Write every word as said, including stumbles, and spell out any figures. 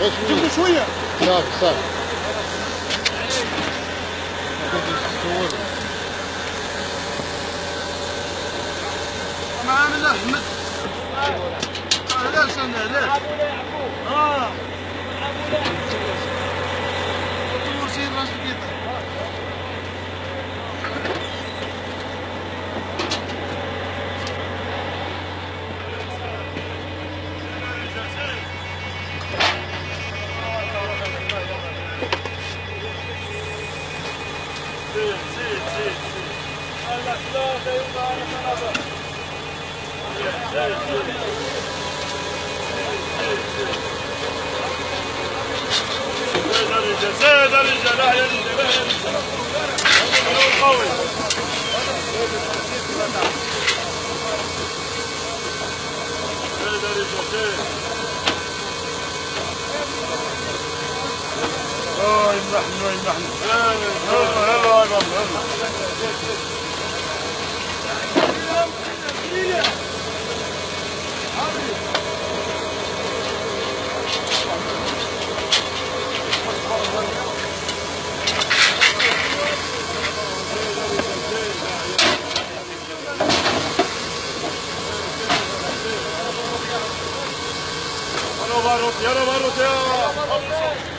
جبنا شويه صافي صافي معانا لا احمد علاش انا علاش اه تورسي راس بيضاء زيد زيد زيد هلا ثلاثة يلا أنا ثلاثة زيد زيد زيد الرجال لا يا رجال لا يا رجال قوي زيد الرجال زيد اه يمنحني ويمنحني يلا يلا يا رب يلا يلا باروت يلا باروت يا